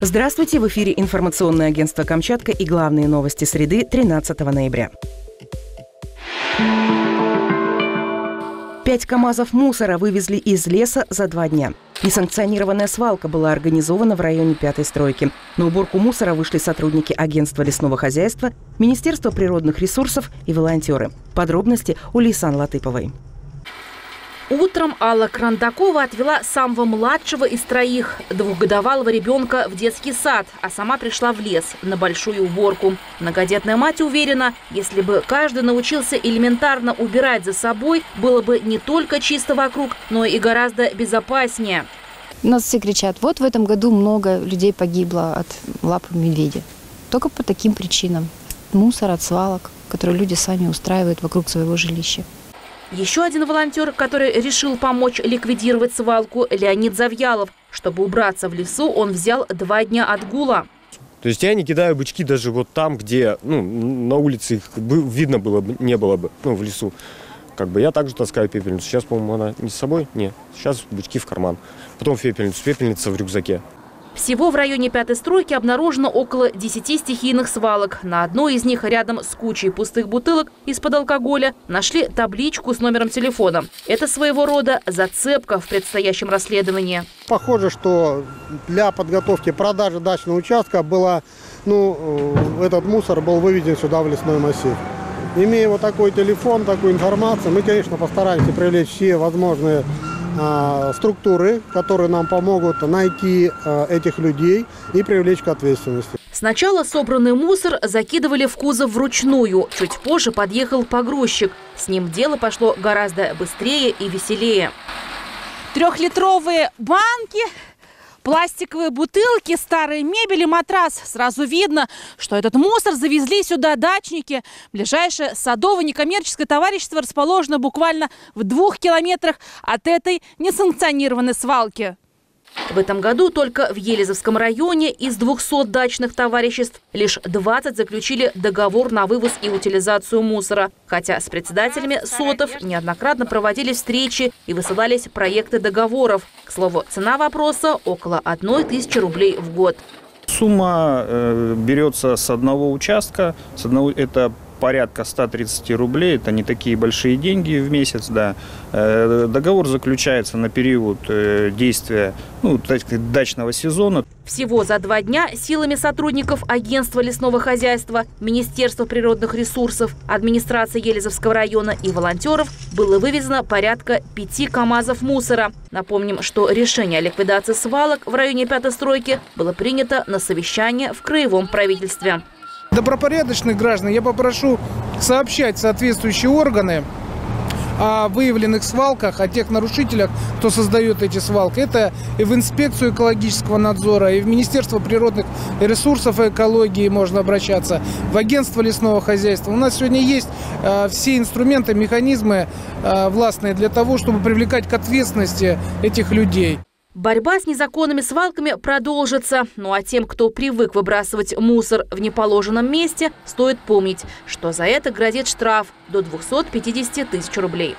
Здравствуйте! В эфире информационное агентство «Камчатка» и главные новости среды 13 ноября. 5 КАМАЗов мусора вывезли из леса за 2 дня. Несанкционированная свалка была организована в районе 5-й стройки. На уборку мусора вышли сотрудники Агентства лесного хозяйства, Министерства природных ресурсов и волонтеры. Подробности у Лейсан Латыповой. Утром Алла Крандакова отвела самого младшего из троих, 2-годовалого ребенка, в детский сад, а сама пришла в лес на большую уборку. Многодетная мать уверена, если бы каждый научился элементарно убирать за собой, было бы не только чисто вокруг, но и гораздо безопаснее. У нас все кричат, вот в этом году много людей погибло от лапы медведя. Только по таким причинам. Мусор от свалок, которые люди сами устраивают вокруг своего жилища. Еще один волонтер, который решил помочь ликвидировать свалку, Леонид Завьялов. Чтобы убраться в лесу, он взял 2 дня отгула. То есть я не кидаю бычки даже вот там, где на улице их видно было бы, не было бы, в лесу. Я также таскаю пепельницу. Сейчас, по-моему, она не с собой? Нет. Сейчас бычки в карман. Потом пепельница в рюкзаке. Всего в районе 5-й стройки обнаружено около 10 стихийных свалок. На одной из них, рядом с кучей пустых бутылок из-под алкоголя, нашли табличку с номером телефона. Это своего рода зацепка в предстоящем расследовании. Похоже, что для подготовки продажи дачного участка этот мусор был выведен сюда, в лесной массив. Имея вот такой телефон, такую информацию, мы, конечно, постараемся привлечь все возможные структуры, которые нам помогут найти этих людей и привлечь к ответственности. Сначала собранный мусор закидывали в кузов вручную. Чуть позже подъехал погрузчик. С ним дело пошло гораздо быстрее и веселее. 3-литровые банки, пластиковые бутылки, старые мебели, матрас. Сразу видно, что этот мусор завезли сюда дачники. Ближайшее садовое некоммерческое товарищество расположено буквально в 2 километрах от этой несанкционированной свалки. В этом году только в Елизовском районе из 200 дачных товариществ лишь 20 заключили договор на вывоз и утилизацию мусора. Хотя с председателями СОТов неоднократно проводились встречи и высылались проекты договоров. К слову, цена вопроса около 1000 рублей в год. Сумма берется с одного участка, это порядка 130 рублей, это не такие большие деньги в месяц, да. Договор заключается на период действия дачного сезона. Всего за 2 дня силами сотрудников Агентства лесного хозяйства, Министерства природных ресурсов, администрации Елизовского района и волонтеров было вывезено порядка 5 КАМАЗов мусора. Напомним, что решение о ликвидации свалок в районе 5-й стройки было принято на совещании в краевом правительстве. Добропорядочных граждан я попрошу сообщать соответствующие органы о выявленных свалках, о тех нарушителях, кто создает эти свалки. Это и в инспекцию экологического надзора, и в Министерство природных ресурсов и экологии можно обращаться, в Агентство лесного хозяйства. У нас сегодня есть все инструменты, механизмы властные для того, чтобы привлекать к ответственности этих людей. Борьба с незаконными свалками продолжится. Ну а тем, кто привык выбрасывать мусор в неположенном месте, стоит помнить, что за это грозит штраф до 250 тысяч рублей.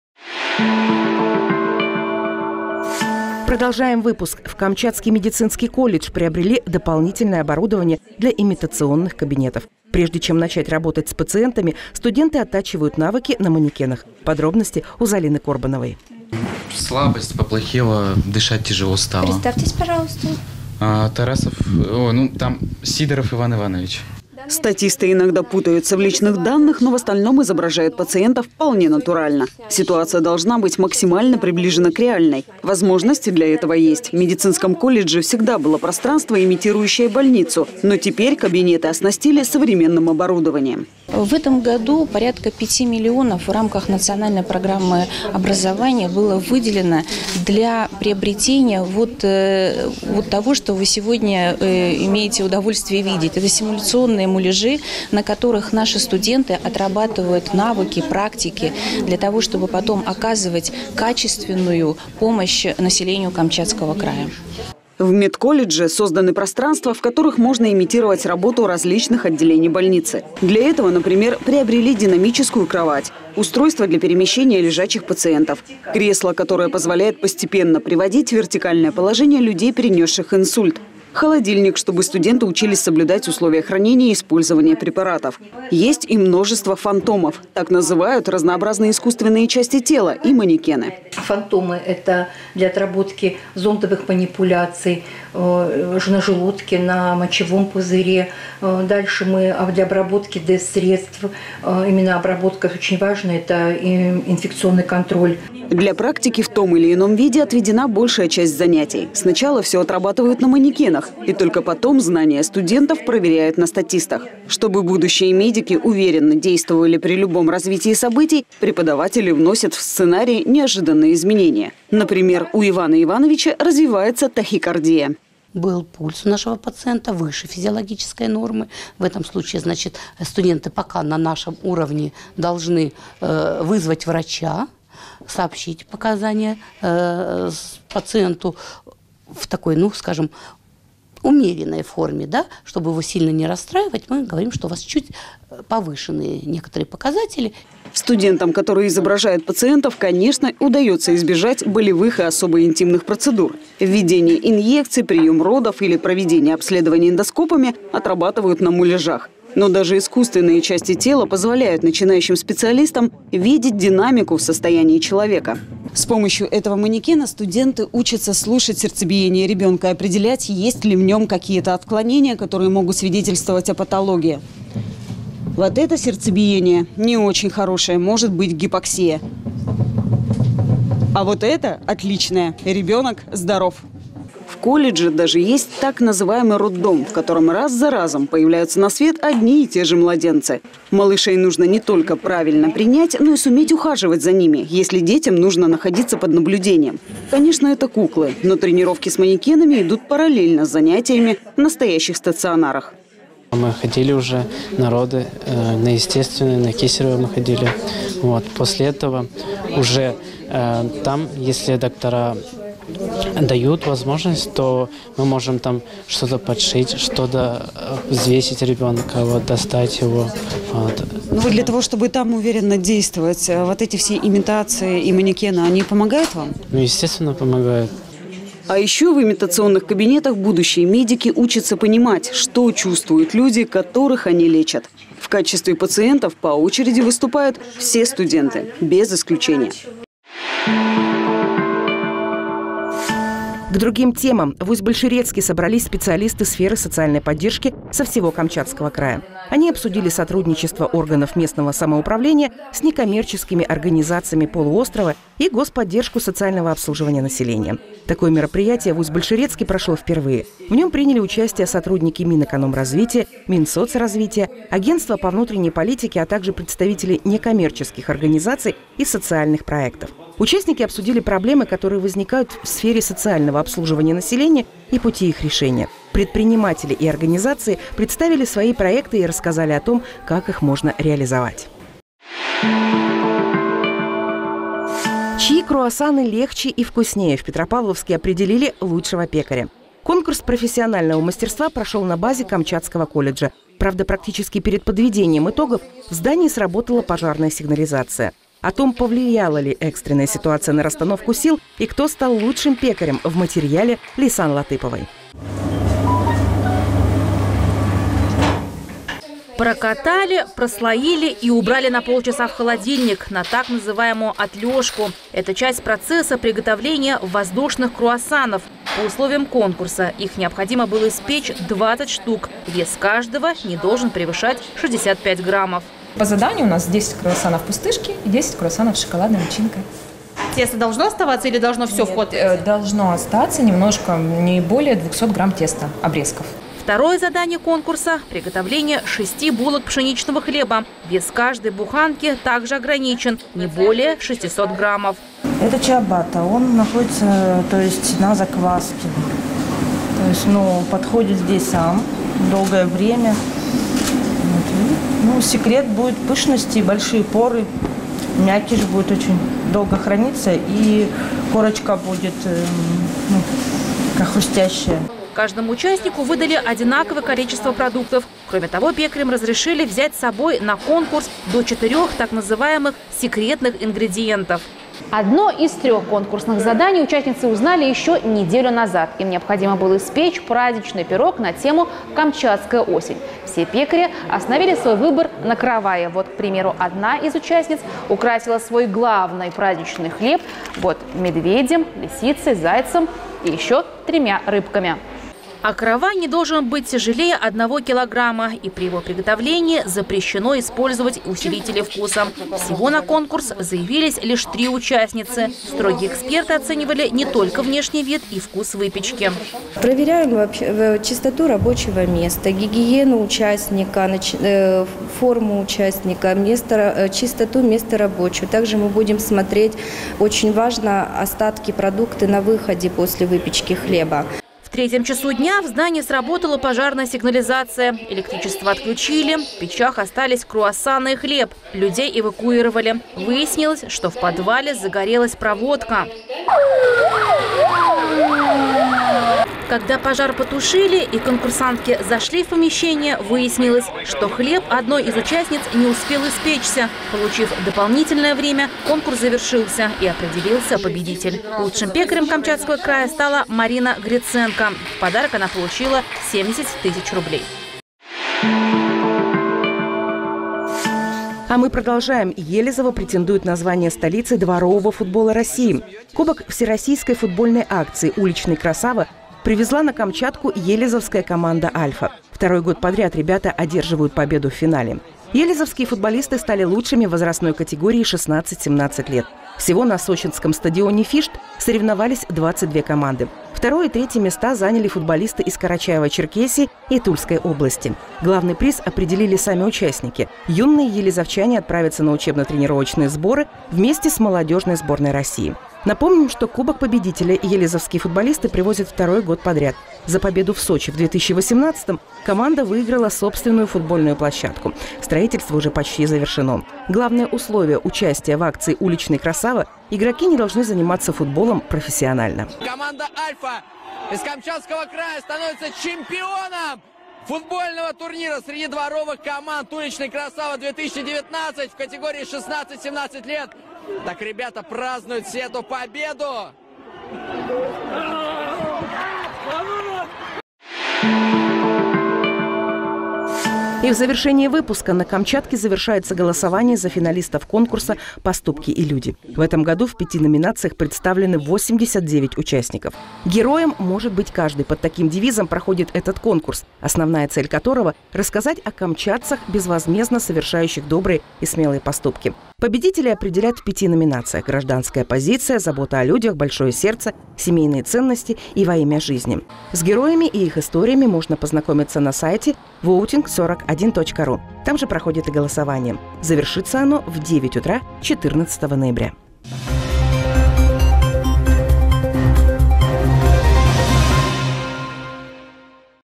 Продолжаем выпуск. В Камчатский медицинский колледж приобрели дополнительное оборудование для имитационных кабинетов. Прежде чем начать работать с пациентами, студенты оттачивают навыки на манекенах. Подробности у Залины Корбановой. Слабость, поплохело, дышать тяжело стало. Представьтесь, пожалуйста. Тарасов, там Сидоров Иван Иванович. Статисты иногда путаются в личных данных, но в остальном изображают пациентов вполне натурально. Ситуация должна быть максимально приближена к реальной. Возможности для этого есть. В медицинском колледже всегда было пространство, имитирующее больницу, но теперь кабинеты оснастили современным оборудованием. В этом году порядка 5 миллионов в рамках национальной программы образования было выделено для приобретения вот того, что вы сегодня имеете удовольствие видеть. Это симуляционные муляжи, на которых наши студенты отрабатывают навыки, практики для того, чтобы потом оказывать качественную помощь населению Камчатского края. В медколледже созданы пространства, в которых можно имитировать работу различных отделений больницы. Для этого, например, приобрели динамическую кровать, устройство для перемещения лежачих пациентов, кресло, которое позволяет постепенно приводить в вертикальное положение людей, перенесших инсульт. холодильник, чтобы студенты учились соблюдать условия хранения и использования препаратов. Есть и множество фантомов. Так называют разнообразные искусственные части тела и манекены. Фантомы – это для отработки зондовых манипуляций на желудке, на мочевом пузыре. Дальше мы для обработки ДЭС-средств, именно обработка очень важна, это инфекционный контроль. Для практики в том или ином виде отведена большая часть занятий. Сначала все отрабатывают на манекенах, и только потом знания студентов проверяют на статистах. Чтобы будущие медики уверенно действовали при любом развитии событий, преподаватели вносят в сценарий неожиданные изменения. Например, у Ивана Ивановича развивается тахикардия. Был пульс у нашего пациента выше физиологической нормы. В этом случае, значит, студенты пока на нашем уровне должны вызвать врача, сообщить показания пациенту в такой, ну, скажем, умеренной форме, да, чтобы его сильно не расстраивать. Мы говорим, что у вас чуть повышенные некоторые показатели. Студентам, которые изображают пациентов, конечно, удается избежать болевых и особо интимных процедур. Введение инъекций, прием родов или проведение обследования эндоскопами отрабатывают на муляжах. Но даже искусственные части тела позволяют начинающим специалистам видеть динамику в состоянии человека. С помощью этого манекена студенты учатся слушать сердцебиение ребенка и определять, есть ли в нем какие-то отклонения, которые могут свидетельствовать о патологии. Вот это сердцебиение не очень хорошее, может быть гипоксия. А вот это отличное, ребенок здоров. В колледже даже есть так называемый роддом, в котором раз за разом появляются на свет одни и те же младенцы. Малышей нужно не только правильно принять, но и суметь ухаживать за ними, если детям нужно находиться под наблюдением. Конечно, это куклы, но тренировки с манекенами идут параллельно с занятиями в настоящих стационарах. Мы ходили уже на роды, на естественные, на кесарево мы ходили. Вот. После этого уже там, если доктора дают возможность, то мы можем там что-то подшить, что-то взвесить ребенка, вот, достать его. Вот. Ну, вы для того, чтобы там уверенно действовать, вот эти все имитации и манекены, они помогают вам? Ну, естественно, помогают. А еще в имитационных кабинетах будущие медики учатся понимать, что чувствуют люди, которых они лечат. В качестве пациентов по очереди выступают все студенты, без исключения. К другим темам в Усть-Большерецке собрались специалисты сферы социальной поддержки со всего Камчатского края. Они обсудили сотрудничество органов местного самоуправления с некоммерческими организациями полуострова и господдержку социального обслуживания населения. Такое мероприятие в Усть-Большерецке прошло впервые. В нем приняли участие сотрудники Минэкономразвития, Минсоцразвития, Агентства по внутренней политике, а также представители некоммерческих организаций и социальных проектов. Участники обсудили проблемы, которые возникают в сфере социального обслуживания населения и пути их решения. Предприниматели и организации представили свои проекты и рассказали о том, как их можно реализовать. Чьи круассаны легче и вкуснее в Петропавловске определили лучшего пекаря. Конкурс профессионального мастерства прошел на базе Камчатского колледжа. Правда, практически перед подведением итогов в здании сработала пожарная сигнализация. О том, повлияла ли экстренная ситуация на расстановку сил и кто стал лучшим пекарем, в материале Лейсан Латыповой. Прокатали, прослоили и убрали на полчаса в холодильник на так называемую отлежку. Это часть процесса приготовления воздушных круассанов. По условиям конкурса их необходимо было испечь 20 штук. Вес каждого не должен превышать 65 граммов. По заданию у нас 10 круассанов пустышки и 10 круассанов с шоколадной начинкой. Тесто должно оставаться или должно все входить? Должно остаться немножко, не более 200 грамм теста, обрезков. Второе задание конкурса – приготовление 6 булок пшеничного хлеба. Вес каждой буханки также ограничен – не более 600 граммов. Это чиабатта, он находится, то есть, на закваске. То есть, подходит здесь сам долгое время. Секрет будет пышности, большие поры. Мякиш будет очень долго храниться, и корочка будет как хрустящая. Каждому участнику выдали одинаковое количество продуктов. Кроме того, пекарям разрешили взять с собой на конкурс до 4 так называемых секретных ингредиентов. Одно из 3 конкурсных заданий участницы узнали еще неделю назад. Им необходимо было испечь праздничный пирог на тему «Камчатская осень». Все пекари остановили свой выбор на каравае. Вот, к примеру, одна из участниц украсила свой главный праздничный хлеб медведем, лисицей, зайцем и еще 3 рыбками. А каравай не должен быть тяжелее 1 килограмма. И при его приготовлении запрещено использовать усилители вкуса. Всего на конкурс заявились лишь 3 участницы. Строгие эксперты оценивали не только внешний вид и вкус выпечки. Проверяем вообще чистоту рабочего места, гигиену участника, форму участника, чистоту места рабочего. Также мы будем смотреть, очень важно, остатки продукта на выходе после выпечки хлеба. В 3-м часу дня в здании сработала пожарная сигнализация. Электричество отключили, в печах остались круассаны и хлеб. Людей эвакуировали. Выяснилось, что в подвале загорелась проводка. Когда пожар потушили и конкурсантки зашли в помещение, выяснилось, что хлеб одной из участниц не успел испечься. Получив дополнительное время, конкурс завершился и определился победитель. Лучшим пекарем Камчатского края стала Марина Гриценко. В подарок она получила 70 тысяч рублей. А мы продолжаем. Елизово претендует на звание столицы дворового футбола России. Кубок всероссийской футбольной акции «Уличный красава» привезла на Камчатку елизовская команда «Альфа». 2-й год подряд ребята одерживают победу в финале. Елизовские футболисты стали лучшими в возрастной категории 16-17 лет. Всего на сочинском стадионе «Фишт» соревновались 22 команды. 2-е и 3-е места заняли футболисты из Карачаево-Черкесии и Тульской области. Главный приз определили сами участники. Юные елизовчане отправятся на учебно-тренировочные сборы вместе с молодежной сборной России. Напомним, что Кубок победителя елизовские футболисты привозят 2-й год подряд. За победу в Сочи в 2018-м команда выиграла собственную футбольную площадку. Строительство уже почти завершено. Главное условие участия в акции «Уличный красава» – игроки не должны заниматься футболом профессионально. Команда «Альфа» из Камчатского края становится чемпионом футбольного турнира среди дворовых команд «Уличный красава-2019» в категории 16-17 лет. Так ребята празднуют все эту победу. И в завершении выпуска на Камчатке завершается голосование за финалистов конкурса «Поступки и люди». В этом году в 5 номинациях представлены 89 участников. Героем может быть каждый. Под таким девизом проходит этот конкурс, основная цель которого – рассказать о камчатцах, безвозмездно совершающих добрые и смелые поступки. Победителей определяют в 5 номинациях: гражданская позиция, забота о людях, большое сердце, семейные ценности и во имя жизни. С героями и их историями можно познакомиться на сайте voting41.ru. Там же проходит и голосование. Завершится оно в 9 утра 14 ноября.